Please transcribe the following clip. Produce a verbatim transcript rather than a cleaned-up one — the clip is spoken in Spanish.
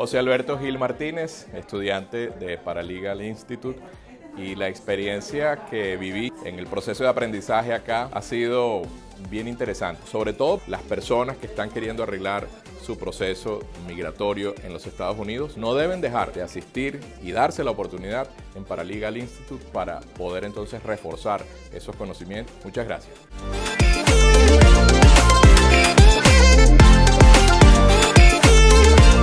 José Alberto Gil Martínez, estudiante de Paralegal Institute, y la experiencia que viví en el proceso de aprendizaje acá ha sido bien interesante. Sobre todo las personas que están queriendo arreglar su proceso migratorio en los Estados Unidos no deben dejar de asistir y darse la oportunidad en Paralegal Institute para poder entonces reforzar esos conocimientos. Muchas gracias.